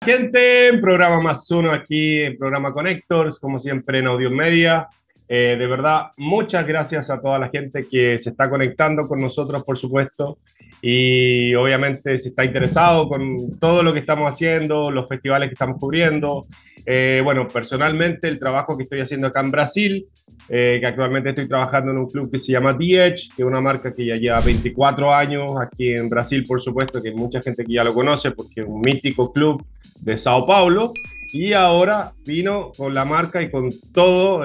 Gente, en programa más uno aquí, en programa Connectors, como siempre en Audio Media. De verdad, muchas gracias a toda la gente que se está conectando con nosotros, por supuesto, y obviamente si está interesado con todo lo que estamos haciendo, los festivales que estamos cubriendo. Bueno, personalmente el trabajo que estoy haciendo acá en Brasil, que actualmente estoy trabajando en un club que se llama The Edge, que es una marca que ya lleva 24 años aquí en Brasil, por supuesto, que hay mucha gente que ya lo conoce porque es un mítico club de Sao Paulo. Y ahora vino con la marca y con todo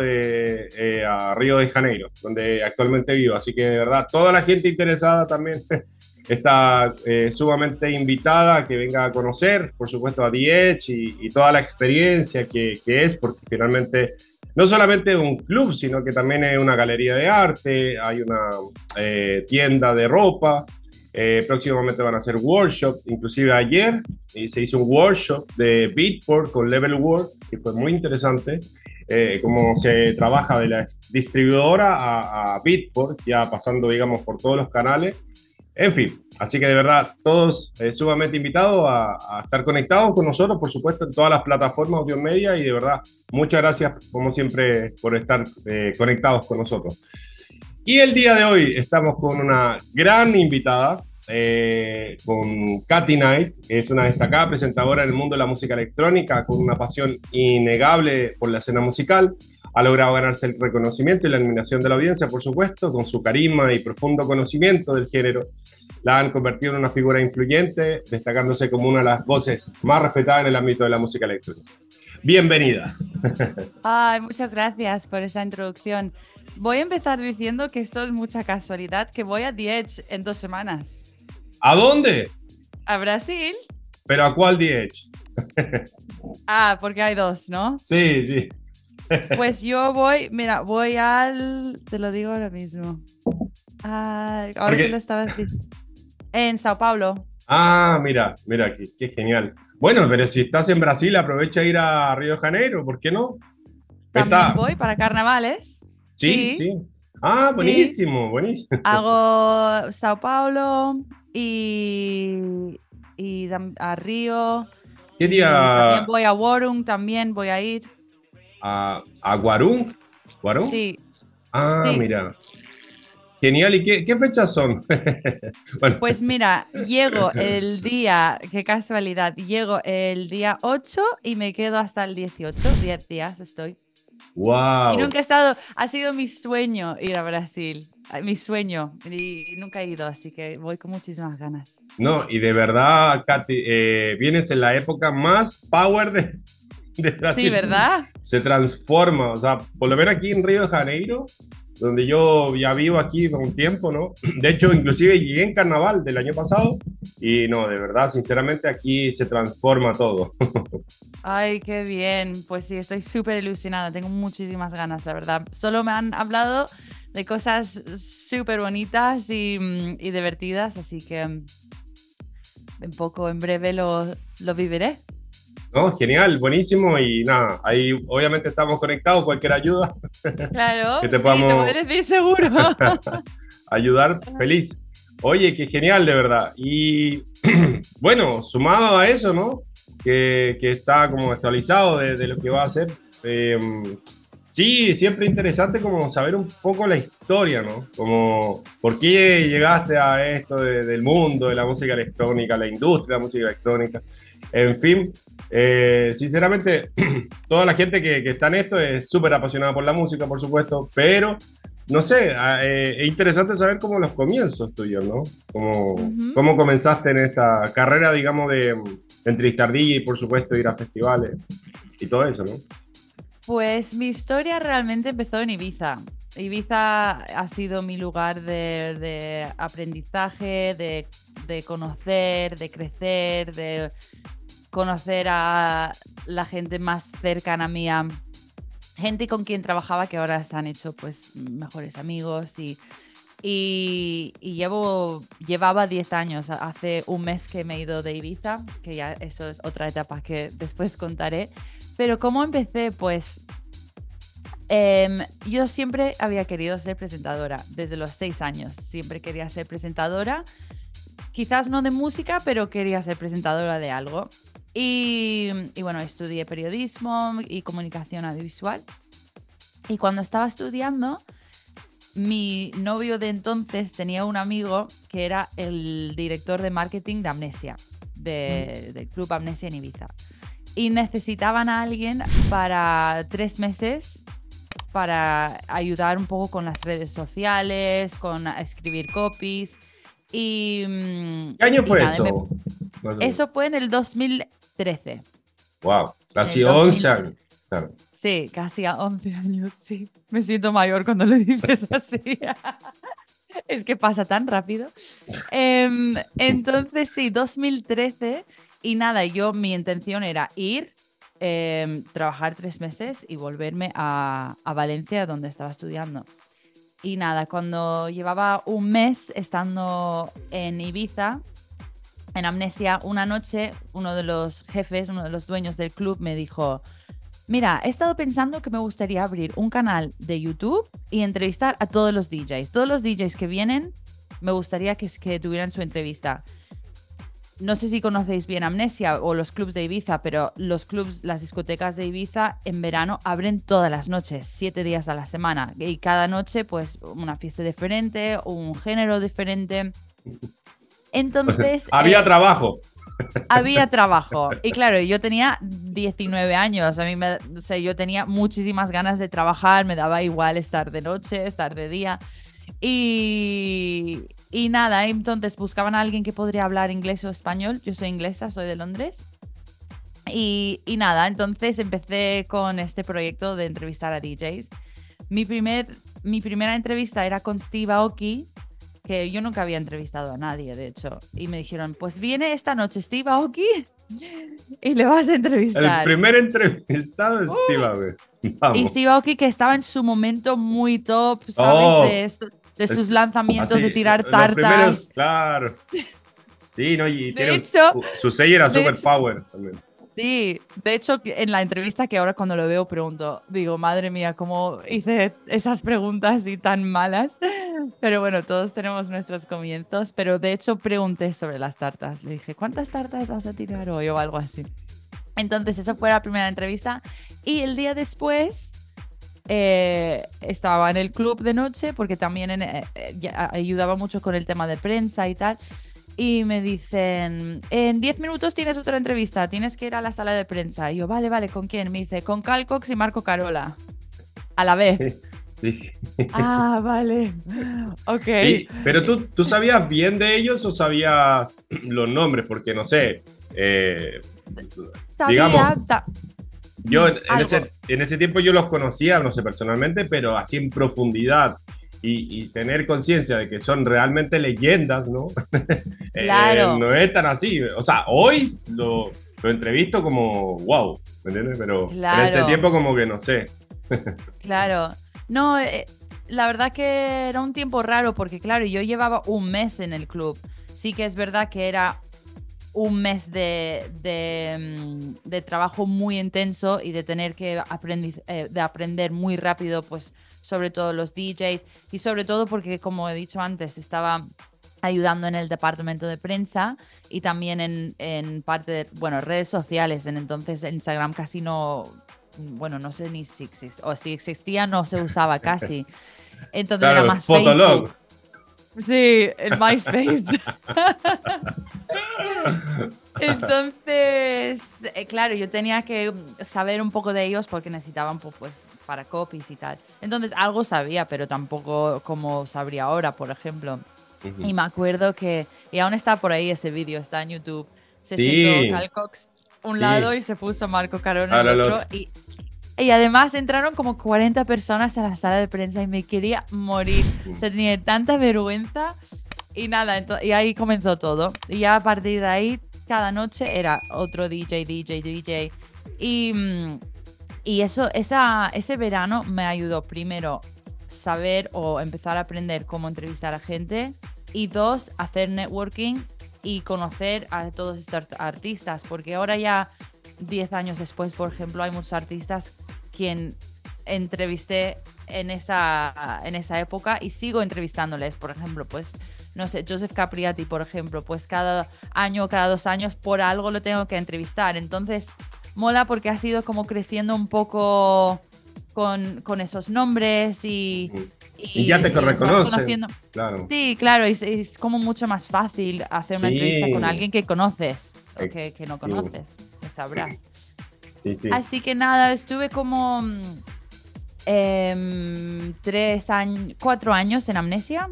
a Río de Janeiro, donde actualmente vivo. Así que de verdad, toda la gente interesada también está sumamente invitada a que venga a conocer, por supuesto, a The Edge y toda la experiencia que es, porque finalmente no solamente es un club, sino que también es una galería de arte, hay una tienda de ropa. Próximamente van a hacer workshops, inclusive ayer se hizo un workshop de Beatport con Level World, que fue muy interesante, cómo se trabaja de la distribuidora a Beatport, ya pasando, digamos, por todos los canales. En fin, así que de verdad, todos sumamente invitados a estar conectados con nosotros, por supuesto, en todas las plataformas audio media, y de verdad, muchas gracias, como siempre, por estar conectados con nosotros. Y el día de hoy estamos con una gran invitada, con Katy Knight, que es una destacada presentadora en el mundo de la música electrónica, con una pasión innegable por la escena musical. Ha logrado ganarse el reconocimiento y la admiración de la audiencia, por supuesto, con su carisma y profundo conocimiento del género. La han convertido en una figura influyente, destacándose como una de las voces más respetadas en el ámbito de la música electrónica. Bienvenida. Ay, muchas gracias por esa introducción. Voy a empezar diciendo que esto es mucha casualidad, que voy a The Edge en 2 semanas. ¿A dónde? ¿A Brasil? ¿Pero a cuál The Edge? Porque hay 2, ¿no? Sí, sí. Pues yo voy, mira, voy te lo digo ahora mismo. Ahora que lo estabas diciendo. En Sao Paulo. Mira aquí, qué genial. Bueno, pero si estás en Brasil, aprovecha a ir a Río de Janeiro, ¿por qué no? También voy para carnavales. Sí, sí. Buenísimo, sí. Buenísimo. Hago Sao Paulo y a Río. ¿Qué día? También voy a Warung, también voy a ir. ¿A Guarung? ¿Guarung? Sí. Sí. Mira. Genial. ¿Y qué fechas son? Bueno. Pues mira, llego el día, qué casualidad, llego el día 8 y me quedo hasta el 18, 10 días estoy. ¡Wow! Y nunca he estado, ha sido mi sueño ir a Brasil, mi sueño, y nunca he ido, así que voy con muchísimas ganas. No, y de verdad, Katy, vienes en la época más power de Brasil. Sí, ¿verdad? Se transforma, o sea, por lo menos aquí en Río de Janeiro, donde yo ya vivo aquí por un tiempo, ¿no? De hecho, inclusive llegué en carnaval del año pasado y no, de verdad, sinceramente aquí se transforma todo. Ay, qué bien. Pues sí, estoy súper ilusionada, tengo muchísimas ganas, la verdad. Solo me han hablado de cosas súper bonitas y divertidas, así que en breve lo viviré. No, genial, buenísimo y nada, ahí obviamente estamos conectados, cualquier ayuda. Claro, que te podamos te voy a decir seguro. ayudar, feliz. Oye, qué genial, de verdad. Y bueno, sumado a eso, ¿no? Que está como actualizado de lo que va a hacer. Sí, siempre interesante como saber un poco la historia, ¿no? Como por qué llegaste a esto del mundo de la música electrónica, la industria de la música electrónica. En fin, sinceramente, toda la gente que está en esto es súper apasionada por la música, por supuesto, pero no sé, es interesante saber cómo los comienzos tuyos, ¿no? Cómo comenzaste en esta carrera, digamos, de entrevistar DJ, por supuesto, ir a festivales y todo eso, ¿no? Pues mi historia realmente empezó en Ibiza. Ibiza ha sido mi lugar de aprendizaje, de conocer, de crecer, de conocer a la gente más cercana a mía, gente con quien trabajaba que ahora se han hecho pues mejores amigos y llevaba 10 años. Hace un mes que me he ido de Ibiza, que ya eso es otra etapa que después contaré. Pero ¿cómo empecé? Pues yo siempre había querido ser presentadora, desde los 6 años. Siempre quería ser presentadora, quizás no de música, pero quería ser presentadora de algo. Y bueno, estudié periodismo y comunicación audiovisual. Y cuando estaba estudiando, mi novio de entonces tenía un amigo que era el director de marketing de Amnesia, del Club Amnesia en Ibiza. Y necesitaban a alguien para 3 meses para ayudar un poco con las redes sociales, con escribir copies. ¿Qué año fue nada, eso? eso fue en el 2013. Wow, En casi el 11 años. Claro. Sí, casi a 11 años, sí. Me siento mayor cuando lo dices así. Es que pasa tan rápido. Entonces, sí, 2013. Y nada, mi intención era ir, trabajar 3 meses y volverme a Valencia, donde estaba estudiando. Y nada, cuando llevaba un mes estando en Ibiza, en Amnesia, una noche, uno de los jefes, uno de los dueños del club me dijo: mira, he estado pensando que me gustaría abrir un canal de YouTube y entrevistar a todos los DJs. Todos los DJs que vienen, me gustaría que tuvieran su entrevista. No sé si conocéis bien Amnesia o los clubs de Ibiza, pero los clubs, las discotecas de Ibiza en verano abren todas las noches, 7 días a la semana. Y cada noche, pues, una fiesta diferente, un género diferente. Entonces... Había trabajo. Había trabajo. Y claro, yo tenía 19 años. O sea, yo tenía muchísimas ganas de trabajar. Me daba igual estar de noche, estar de día. Y nada, entonces buscaban a alguien que podría hablar inglés o español. Yo soy inglesa, soy de Londres. Y nada, entonces empecé con este proyecto de entrevistar a DJs. Mi primera entrevista era con Steve Aoki, que yo nunca había entrevistado a nadie, de hecho. Y me dijeron, pues viene esta noche Steve Aoki y le vas a entrevistar. El primer entrevistado es Steve Aoki. Vamos. Y Steve Aoki, que estaba en su momento muy top, ¿sabes? De sus lanzamientos, así, de tirar los tartas. Primeros, claro. Sí, ¿no? Y tiene su sello era super power también. Sí, de hecho, en la entrevista, que ahora cuando lo veo pregunto, digo, madre mía, ¿cómo hice esas preguntas y tan malas? Pero bueno, todos tenemos nuestros comienzos. Pero de hecho pregunté sobre las tartas. Le dije, ¿cuántas tartas vas a tirar hoy? O algo así. Entonces, esa fue la primera entrevista. Y el día después estaba en el club de noche, porque también ayudaba mucho con el tema de prensa y tal. Y me dicen, en 10 minutos tienes otra entrevista, tienes que ir a la sala de prensa. Y yo, vale, ¿con quién? Me dice, con Carl Cox y Marco Carola. A la vez. Sí. Ah, vale. Ok. Pero ¿tú sabías bien de ellos o sabías los nombres? Porque no sé. Sabía, digamos, yo en ese tiempo yo los conocía, no sé, personalmente, pero así en profundidad. Y tener conciencia de que son realmente leyendas, ¿no? Claro. No es tan así. O sea, hoy lo entrevisto como wow, ¿me entiendes? Pero claro. en ese tiempo como que no sé. Claro. No, la verdad que era un tiempo raro porque, claro, yo llevaba un mes en el club. Sí que es verdad que era un mes de trabajo muy intenso y de tener que aprender muy rápido, pues, sobre todo los DJs y sobre todo porque, como he dicho antes, estaba ayudando en el departamento de prensa y también en parte de, bueno, redes sociales. Entonces Instagram casi no, bueno, no sé ni si existe, o si existía no se usaba casi. Entonces claro, era más Fotolog. Facebook. Sí, el MySpace. Entonces, claro, yo tenía que saber un poco de ellos porque necesitaban pues para copies y tal. Entonces, algo sabía, pero tampoco como sabría ahora, por ejemplo. Uh-huh. Y me acuerdo que, y aún está por ahí ese vídeo, está en YouTube. Se sentó Carl Cox un lado y se puso Marco Carola el otro. Y además entraron como 40 personas a la sala de prensa y me quería morir. O sea, tenía tanta vergüenza. Y nada, y ahí comenzó todo. Y ya a partir de ahí, cada noche era otro DJ. Y ese verano me ayudó, primero, saber o empezar a aprender cómo entrevistar a gente. Y 2, hacer networking y conocer a todos estos artistas. Porque ahora ya, 10 años después, por ejemplo, hay muchos artistas quien entrevisté en esa época y sigo entrevistándoles. Por ejemplo, pues no sé, Joseph Capriati, por ejemplo, pues cada año, cada 2 años, por algo lo tengo que entrevistar. Entonces, mola porque ha sido como creciendo un poco con esos nombres Y ya te y los vas reconocen, conociendo. claro. Sí, claro, es como mucho más fácil hacer una entrevista con Sí, alguien que conoces o que no sí, conoces, que sabrás. sí, sí. Así que nada, estuve como 3 años, 4 años en Amnesia.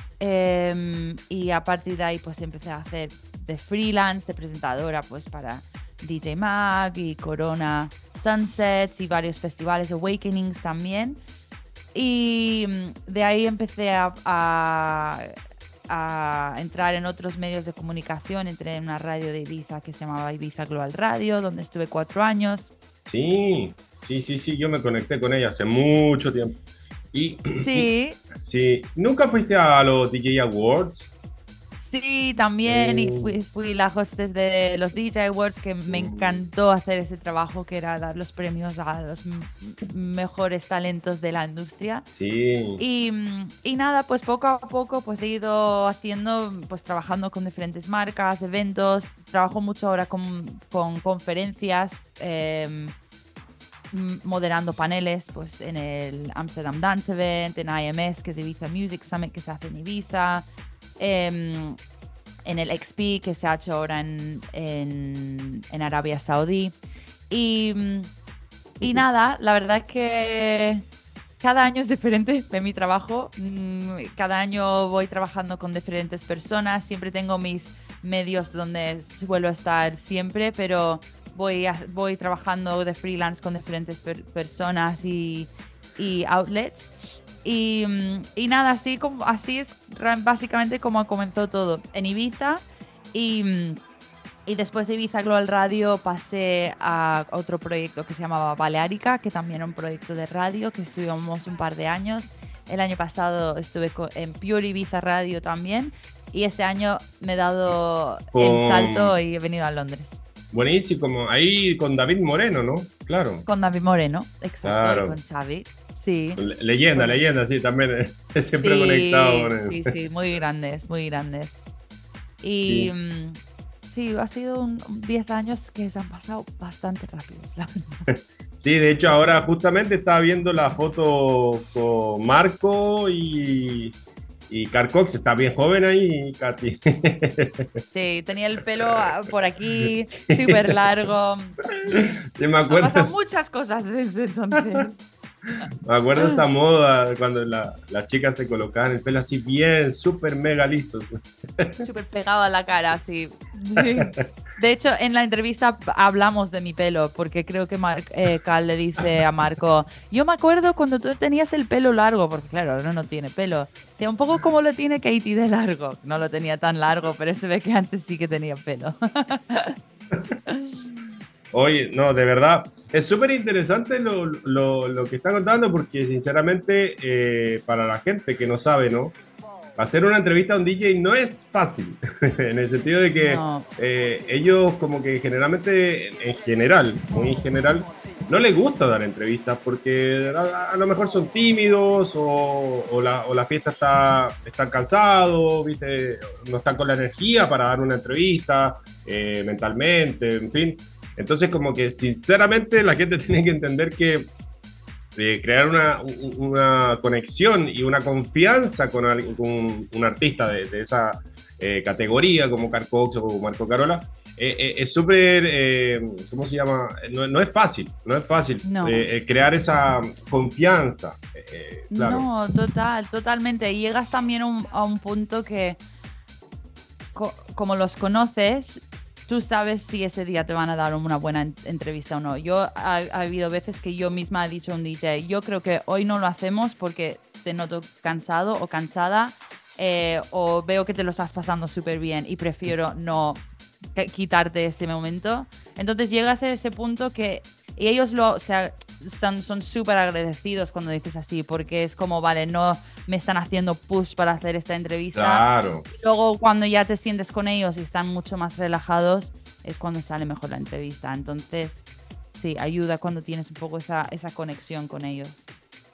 Y a partir de ahí pues empecé a hacer de freelance, de presentadora pues para DJ Mag y Corona Sunsets y varios festivales, Awakenings también. Y de ahí empecé a entrar en otros medios de comunicación. Entré en una radio de Ibiza que se llamaba Ibiza Global Radio, donde estuve 4 años. Sí, sí, sí, sí, yo me conecté con ella hace mucho tiempo. Y, y Sí, sí, ¿nunca fuiste a los DJ Awards? sí, también. Y fui la hostess de los DJ Awards, que me Mm, encantó hacer ese trabajo, que era dar los premios a los mejores talentos de la industria. sí, Y nada, pues poco a poco pues he ido haciendo, pues trabajando con diferentes marcas, eventos. Trabajo mucho ahora con conferencias, moderando paneles, pues en el Amsterdam Dance Event, en IMS, que es Ibiza Music Summit, que se hace en Ibiza, en el XP, que se ha hecho ahora en Arabia Saudí. Y nada, la verdad es que cada año es diferente de mi trabajo. Cada año voy trabajando con diferentes personas. Siempre tengo mis medios donde suelo estar siempre, pero voy trabajando de freelance con diferentes personas y outlets. Y nada, así es básicamente como comenzó todo. En Ibiza y después de Ibiza Global Radio pasé a otro proyecto que se llamaba Balearica, que también era un proyecto de radio que estuvimos un par de años. El año pasado estuve en Pure Ibiza Radio también. Y este año me he dado el con, salto y he venido a Londres. buenísimo, como ahí con David Moreno, ¿no? Claro, Con David Moreno, exacto, y claro. con Xavi. Sí, Leyenda, con leyenda, sí, también siempre he conectado sí, con él. sí, sí, muy grandes, muy grandes. Y Sí. sí, ha sido 10 años que se han pasado bastante rápidos, la verdad. Sí, de hecho ahora justamente estaba viendo la foto con Marco y Carcox, está bien joven ahí, Katy. Sí, tenía el pelo por aquí, Sí, súper largo. sí, me Han pasado acuerdo, muchas cosas desde entonces. me acuerdo esa moda cuando las chicas se colocaban el pelo así bien, súper mega liso. Súper pegado a la cara, sí. Sí. De hecho, en la entrevista hablamos de mi pelo, porque creo que Cal le dice a Marco, yo me acuerdo cuando tú tenías el pelo largo, porque claro, ahora no tiene pelo. Tiene un poco como lo tiene Katie de largo. No lo tenía tan largo, pero se ve que antes sí que tenía pelo. Oye, no, de verdad, es súper interesante lo que está contando porque sinceramente para la gente que no sabe, ¿no? Hacer una entrevista a un DJ no es fácil, en el sentido de que No, ellos como que generalmente, en general, muy en general, no les gusta dar entrevistas porque a lo mejor son tímidos o la fiesta están cansados, ¿viste? No están con la energía para dar una entrevista mentalmente, en fin. Entonces como que sinceramente la gente tiene que entender que de crear una conexión y una confianza con un artista de esa categoría como Carl Cox o Marco Carola, es súper, ¿cómo se llama? No, no es fácil, no es fácil no. crear esa confianza, claro. No, totalmente. Y llegas también a un punto que, como los conoces, tú sabes si ese día te van a dar una buena entrevista o no. Ha habido veces que yo misma he dicho a un DJ, yo creo que hoy no lo hacemos porque te noto cansado o cansada, o veo que te lo estás pasando súper bien y prefiero no quitarte ese momento. Entonces llegas a ese punto que... Y ellos son súper agradecidos cuando dices así, porque es como, vale, no me están haciendo push para hacer esta entrevista. Claro. Y luego cuando ya te sientes con ellos y están mucho más relajados, es cuando sale mejor la entrevista. Entonces, sí, ayuda cuando tienes un poco esa conexión con ellos.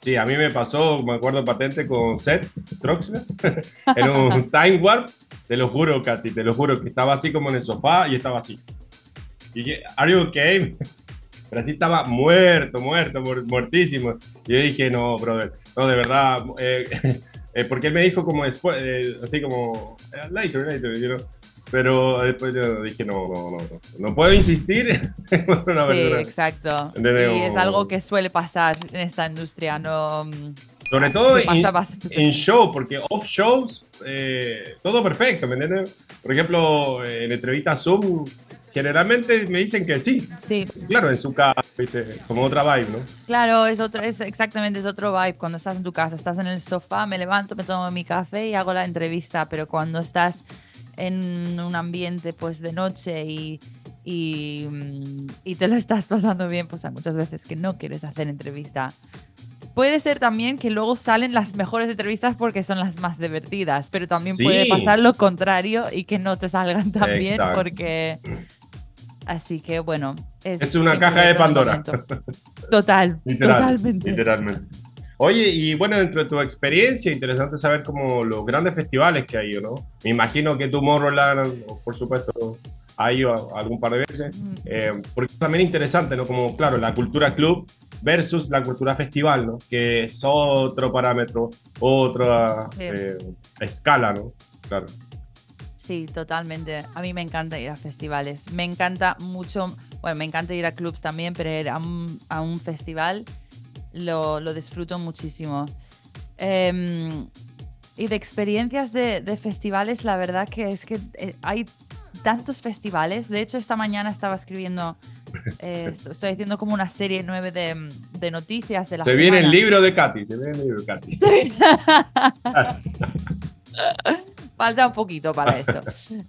Sí, a mí me pasó, me acuerdo patente con Seth Troxler en un Time Warp. Te lo juro, Katy, te lo juro, que estaba así como en el sofá y estaba así. Y dije, ¿Are you okay? Pero así estaba muertísimo. Y yo dije, no, brother, no, de verdad. Porque él me dijo como después, así como, later, you know. Pero después yo dije, no puedo insistir. Una Sí, verdura. exacto. ¿Entendés? Y es algo que suele pasar en esta industria, no Sobre todo me pasa bastante. en show, porque off shows, todo perfecto, ¿me entiendes? Por ejemplo, en entrevistas Zoom, generalmente me dicen que sí. Sí, Claro, en su casa, ¿viste? Como otra vibe, ¿no? claro, exactamente, es otro vibe. Cuando estás en tu casa, estás en el sofá, me levanto, me tomo mi café y hago la entrevista, pero cuando estás en un ambiente pues de noche y te lo estás pasando bien, pues hay muchas veces que no quieres hacer entrevista. Puede ser también que luego salen las mejores entrevistas porque son las más divertidas, pero también puede Sí, pasar lo contrario y que no te salgan tan bien exacto. porque... Así que bueno, es Es una caja siempre de con el Pandora, momento. Total, literal, totalmente. literalmente. Oye, y bueno, dentro de tu experiencia, interesante saber como los grandes festivales que hay, ¿no? Me imagino que Tomorrowland, por supuesto, ha ido algún par de veces, Mm, porque es también interesante, ¿no? Como, claro, la cultura club versus la cultura festival, ¿no? Que es otro parámetro, otra sí. escala, ¿no? Claro. Sí, totalmente. A mí me encanta ir a festivales. Me encanta mucho, bueno, me encanta ir a clubs también, pero ir a un festival lo disfruto muchísimo. Em, y de experiencias de festivales, la verdad que es que hay tantos festivales. De hecho, esta mañana estaba escribiendo, estoy haciendo como una serie 9 de noticias de la Se viene el semana. libro de Katy, se viene el libro de Katy. Sí. Falta un poquito para eso.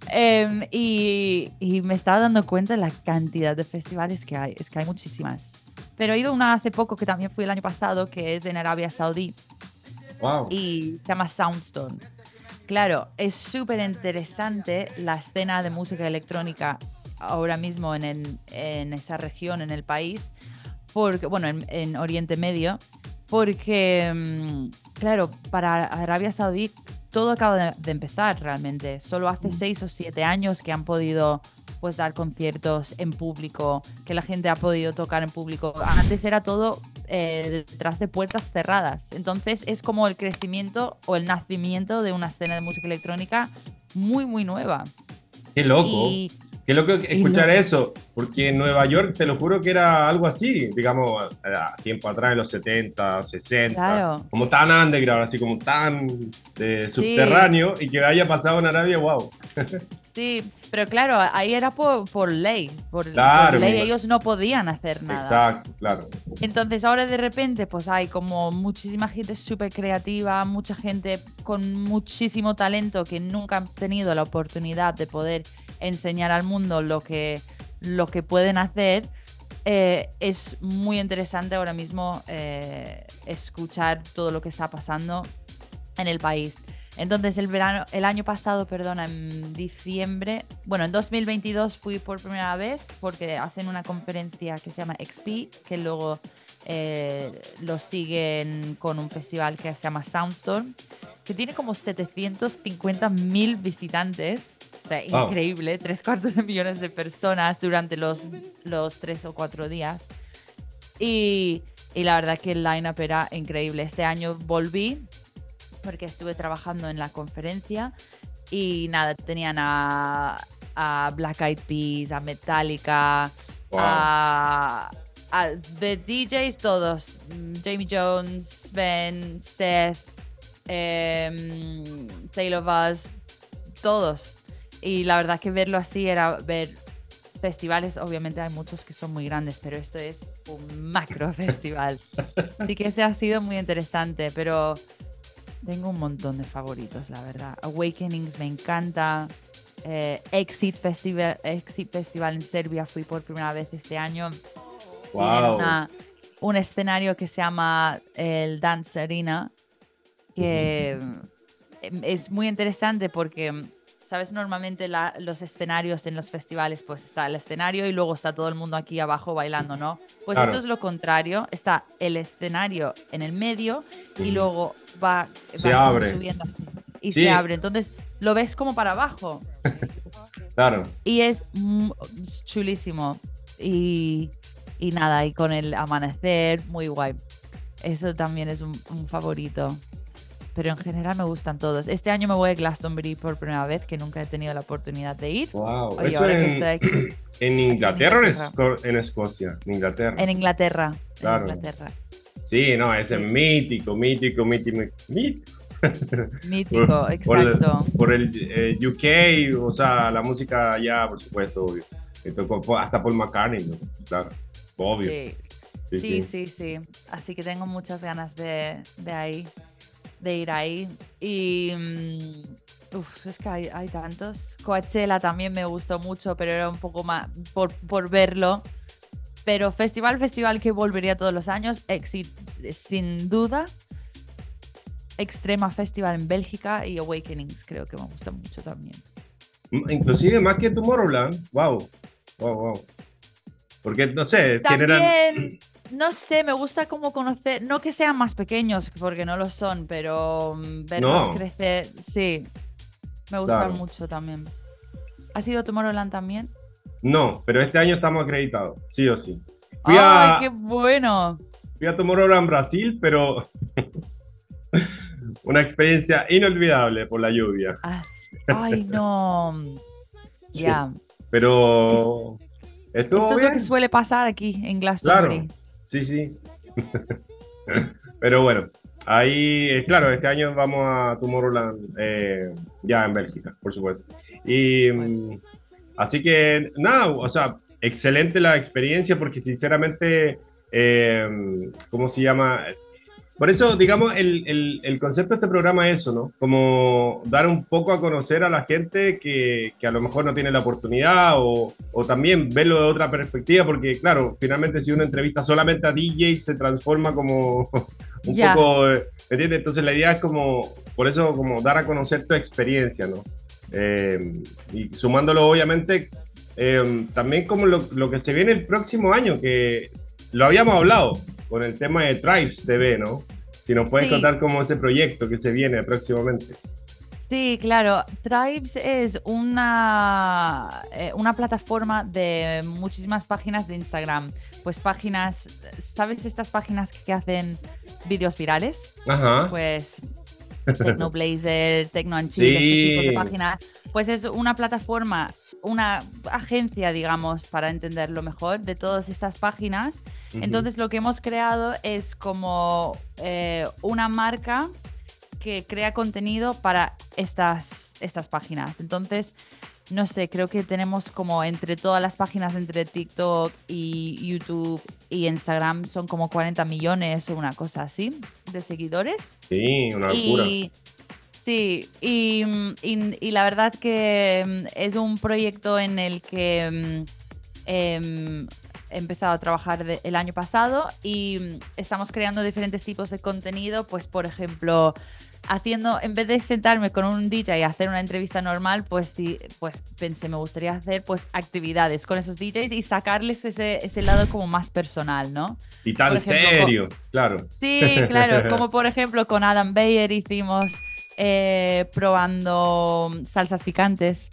Y me estaba dando cuenta de la cantidad de festivales que hay. Es que hay muchísimas. Pero he ido a una hace poco, que también fui el año pasado, que es en Arabia Saudí Wow. y se llama Soundstone. Claro, es súper interesante la escena de música electrónica ahora mismo en esa región, en el país, porque, bueno, en Oriente Medio, porque, claro, para Arabia Saudí todo acaba de empezar realmente. Solo hace 6 o 7 años que han podido pues dar conciertos en público, que la gente ha podido tocar en público. Antes era todo detrás de puertas cerradas. Entonces es como el crecimiento o el nacimiento de una escena de música electrónica muy, muy nueva. Qué loco. Y, Qué loco y escuchar eso, porque en Nueva York te lo juro que era algo así, digamos, tiempo atrás, en los 70, 60, claro, como tan underground, así como tan sí. subterráneo, y que haya pasado en Arabia, wow. Sí, pero claro, ahí era por ley, por Claro, ley ellos no podían hacer nada. exacto, claro. Entonces ahora de repente pues hay como muchísima gente súper creativa, mucha gente con muchísimo talento que nunca han tenido la oportunidad de poder enseñar al mundo lo que pueden hacer. Es muy interesante ahora mismo escuchar todo lo que está pasando en el país. Entonces el año pasado, perdona, en diciembre, bueno, en 2022 fui por primera vez porque hacen una conferencia que se llama XP, que luego lo siguen con un festival que se llama Soundstorm, que tiene como 750.000 visitantes. O sea, Wow. increíble, 3/4 millones de personas durante los 3 o 4 días. Y la verdad que el line-up era increíble. Este año volví porque estuve trabajando en la conferencia y nada, tenían a Black Eyed Peas, a Metallica, Wow. a de DJs todos, Jamie Jones, Sven, Seth, Tale of Us, todos. Y la verdad que verlo así era ver festivales, obviamente hay muchos que son muy grandes, pero esto es un macro festival. Así que ese ha sido muy interesante, pero tengo un montón de favoritos, la verdad. Awakenings me encanta. Exit Festival en Serbia fui por primera vez este año. Tienen Wow. un escenario que se llama el Dance Arena, Ujú. que es muy interesante porque ¿sabes? Normalmente los escenarios en los festivales, pues está el escenario y luego está todo el mundo aquí abajo bailando, ¿no? Pues Claro. esto es lo contrario, está el escenario en el medio y luego Se va como abre. subiendo así y Sí. se abre. Entonces lo ves como para abajo Claro. y es chulísimo. Y nada, y con el amanecer, muy guay. Eso también es un favorito. Pero en general me gustan todos. Este año me voy a Glastonbury por primera vez, que nunca he tenido la oportunidad de ir. Wow. Oye, ¿Eso ahora que estoy aquí, en Inglaterra o Inglaterra. en Escocia? En Inglaterra. En Inglaterra. Claro. En Inglaterra. Sí, no, ese es Sí. mítico. Mítico, exacto. Por el UK, o sea, la música allá, por supuesto, obvio. Que tocó hasta Paul McCartney, ¿no? Claro, obvio. Sí. Sí. Así que tengo muchas ganas de ir ahí. Y es que hay tantos. Coachella también me gustó mucho, pero era un poco más por verlo. Pero festival que volvería todos los años, sin duda. Extrema Festival en Bélgica y Awakenings creo que me gusta mucho también. Inclusive más que Tomorrowland. Wow. Porque, no sé, También, no sé, me gusta como conocer, no que sean más pequeños, porque no lo son, pero verlos crecer, sí, me gustan mucho también. ¿Has ido a Tomorrowland también? No, pero este año estamos acreditados, sí o sí. ¡Ay, qué bueno! Fui a Tomorrowland Brasil, pero una experiencia inolvidable por la lluvia. ¡Ay, no! Sí. Ya. Pero estuvo esto bien. es lo que suele pasar aquí en Glastonbury. Claro, sí. Pero bueno, ahí, claro, este año vamos a Tomorrowland ya en Bélgica, por supuesto. Y así que, nada, o sea, excelente la experiencia porque sinceramente, ¿cómo se llama? Por eso, digamos, el concepto de este programa es eso, ¿no? Como dar un poco a conocer a la gente que a lo mejor no tiene la oportunidad o también verlo de otra perspectiva, porque claro, finalmente si uno entrevista solamente a DJs se transforma como un poco, ¿me entiendes? Entonces la idea es como, por eso, como dar a conocer tu experiencia, ¿no? Y sumándolo obviamente también como lo que se viene el próximo año, que lo habíamos hablado con el tema de Tribes TV, ¿no? Si nos puedes contar cómo ese proyecto que se viene próximamente. Sí, claro. Tribes es una plataforma de muchísimas páginas de Instagram. Pues páginas, ¿sabes estas páginas que hacen vídeos virales? Ajá. Pues Tecnoblazer, Tecnoanchil, estos tipos de páginas. Pues es una plataforma, una agencia, digamos, para entenderlo mejor, de todas estas páginas. Entonces lo que hemos creado es como una marca que crea contenido para estas páginas. Entonces, no sé, creo que tenemos como entre todas las páginas, entre TikTok y YouTube y Instagram, son como 40 millones o una cosa así de seguidores. Sí, una locura. Y la verdad que es un proyecto en el que he empezado a trabajar el año pasado y estamos creando diferentes tipos de contenido, pues por ejemplo, en vez de sentarme con un DJ y hacer una entrevista normal, pues pensé, me gustaría hacer pues actividades con esos DJs y sacarles ese lado como más personal, ¿no? Y tan ejemplo, serio, claro. Sí, claro, como por ejemplo con Adam Beyer hicimos probando salsas picantes.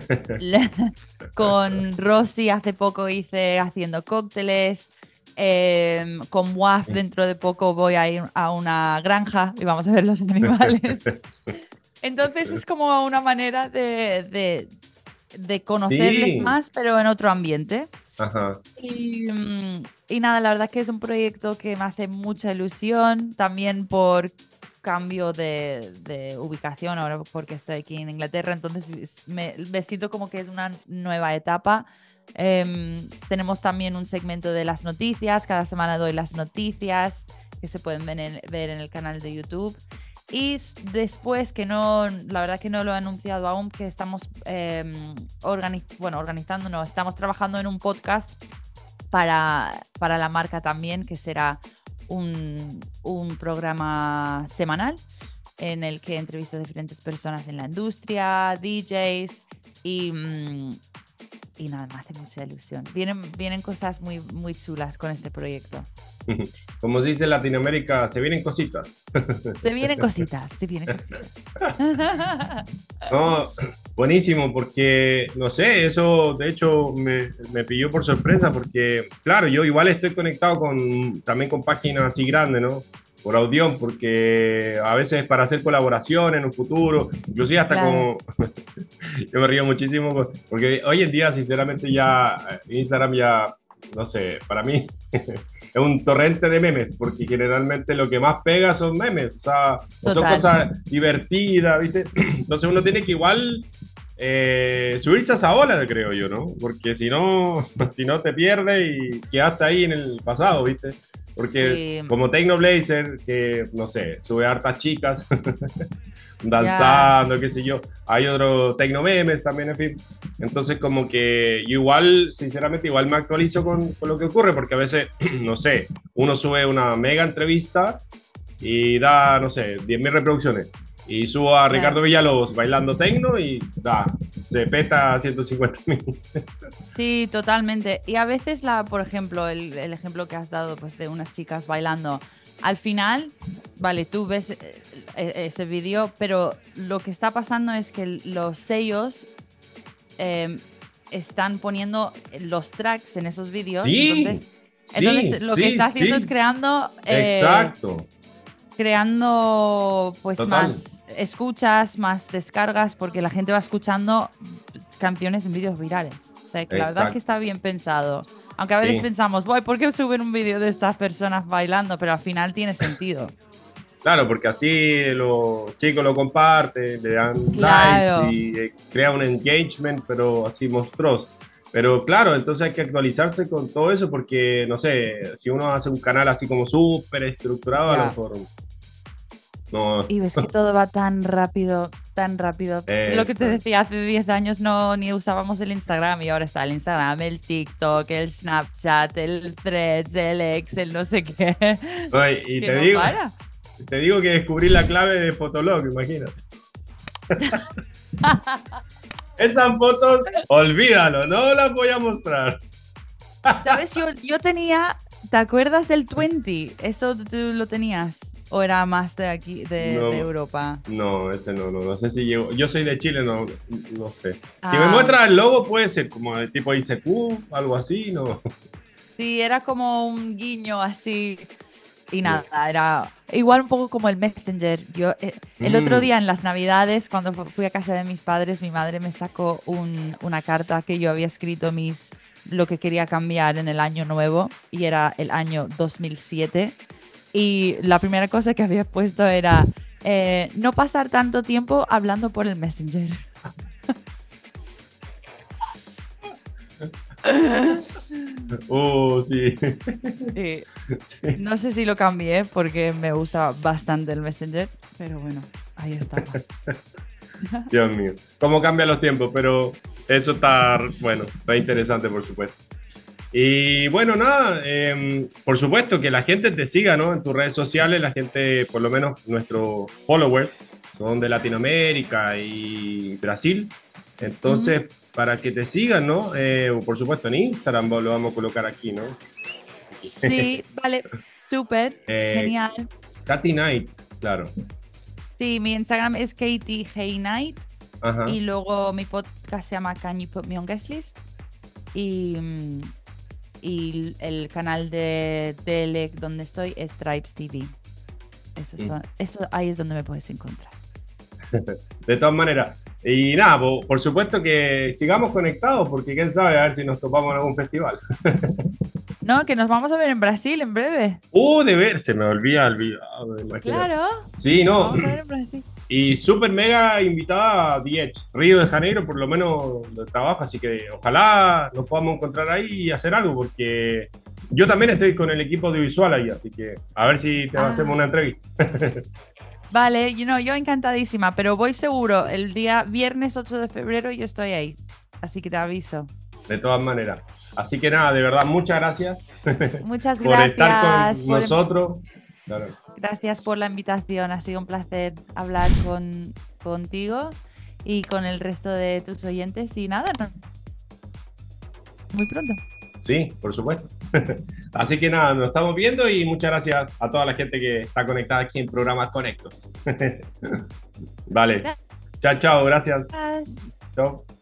Con Rosy hace poco hice haciendo cócteles. Con WAF dentro de poco voy a ir a una granja y vamos a ver los animales. Entonces es como una manera de conocerles más, pero en otro ambiente. Ajá. Y nada, la verdad que es un proyecto que me hace mucha ilusión, también por cambio de ubicación ahora porque estoy aquí en Inglaterra, entonces me siento como que es una nueva etapa. Tenemos también un segmento de las noticias, cada semana doy las noticias que se pueden ver en el canal de YouTube. Y después, la verdad que no lo he anunciado aún, que estamos estamos trabajando en un podcast para la marca también, que será un programa semanal en el que entrevisto a diferentes personas en la industria, DJs y, y nada, me hace mucha ilusión. Vienen cosas muy, muy chulas con este proyecto. Como se dice en Latinoamérica, se vienen cositas. Se vienen cositas, se vienen cositas. No, buenísimo, porque, no sé, eso de hecho me pilló por sorpresa, porque, claro, yo igual estoy conectado también con páginas así grandes, ¿no? Por Audión, porque a veces para hacer colaboraciones en un futuro, inclusive hasta Claro. como, yo me río muchísimo, porque hoy en día, sinceramente, ya Instagram ya, no sé, para mí es un torrente de memes, porque generalmente lo que más pega son memes, o sea, o son Total. cosas divertidas, ¿viste? Entonces uno tiene que igual subirse a esa ola, creo yo, ¿no? Porque si no, si no te pierdes y quedaste ahí en el pasado, ¿viste? Porque Sí, como Technoblazer, que no sé, sube hartas chicas ya, danzando, qué sé yo, hay otros Tecnomemes también, en fin. Entonces, como que igual, sinceramente, igual me actualizo con lo que ocurre, porque a veces, no sé, uno sube una mega entrevista y da, no sé, 10.000 reproducciones. Y subo a claro. Ricardo Villalobos bailando tecno y da, se peta 150.000. Sí, totalmente. Y a veces, por ejemplo, el ejemplo que has dado pues, de unas chicas bailando, al final, vale, tú ves ese vídeo, pero lo que está pasando es que los sellos eh, están poniendo los tracks en esos vídeos. Sí, sí, Entonces lo que sí, está haciendo es sí, exacto, creando pues total. más escuchas, más descargas, porque la gente va escuchando canciones en vídeos virales. O sea, que la verdad es que Exacto, está bien pensado. Aunque a veces sí. pensamos, voy, ¿por qué suben un vídeo de estas personas bailando? Pero al final tiene sentido. Claro, porque así los chicos lo comparten, le dan likes Claro, y crea un engagement, pero así monstruoso. Pero claro, entonces hay que actualizarse con todo eso porque, no sé, si uno hace un canal así como súper estructurado, a lo ya. mejor no. Y ves que todo va tan rápido, tan rápido. Lo que te Exacto. decía, hace 10 años no ni usábamos el Instagram y ahora está el Instagram, el TikTok, el Snapchat, el Threads, el X, el no sé qué. No, y Que no para. te digo que descubrí la clave de Fotolog, imagínate. Esas fotos, olvídalo, no las voy a mostrar. ¿Sabes? Yo tenía, ¿te acuerdas del 20? ¿Eso tú lo tenías? ¿O era más de aquí, de No, Europa? no, ese no sé si llego. Yo soy de Chile, no sé. Si me Ah, muestra el logo, puede ser como de tipo ICQ, algo así, ¿no? sí, era como un guiño así. Y nada, era igual un poco como el Messenger. El otro Mm, día en las Navidades, cuando fui a casa de mis padres, mi madre me sacó una carta que yo había escrito lo que quería cambiar en el año nuevo y era el año 2007. Y la primera cosa que había puesto era no pasar tanto tiempo hablando por el Messenger. sí. Y Sí. no sé si lo cambié porque me gusta bastante el Messenger, pero bueno, ahí estaba. Dios mío. Cómo cambian los tiempos, pero eso está, bueno, está interesante, por supuesto. Y bueno, nada, por supuesto que la gente te siga, ¿no? En tus redes sociales, la gente, por lo menos nuestros followers, son de Latinoamérica y Brasil. Ujú. Entonces, para que te sigan, ¿no? Por supuesto en Instagram lo vamos a colocar aquí, ¿no? Sí, vale, súper, Eh, genial. Katy Knight, claro. Sí, mi Instagram es Katie Hey Night Ajá. y luego mi podcast se llama Can You Put Me on Guest List y, y el canal de tele donde estoy es Tribes TV. Eso ahí es donde me puedes encontrar. De todas maneras. Y nada, por supuesto que sigamos conectados, porque quién sabe, a ver si nos topamos en algún festival. No, que nos vamos a ver en Brasil en breve. De ver, se me olvidado, imagínate. Claro, Sí, nos no, vamos a ver en Brasil. y súper mega invitada a The Edge, Río de Janeiro, por lo menos de trabajo, así que ojalá nos podamos encontrar ahí y hacer algo, porque yo también estoy con el equipo audiovisual ahí, así que a ver si te hacemos Ah, una entrevista. vale, yo encantadísima, pero voy seguro, el día viernes 8 de febrero yo estoy ahí, así que te aviso. De todas maneras. Así que nada, de verdad, muchas gracias Muchas por estar gracias con por... nosotros. Claro. Gracias por la invitación. Ha sido un placer hablar contigo y con el resto de tus oyentes. Y nada, muy pronto. Sí, por supuesto. Así que nada, nos estamos viendo y muchas gracias a toda la gente que está conectada aquí en Programas Conectos. Vale. Chao, chao, gracias. Gracias. Chao.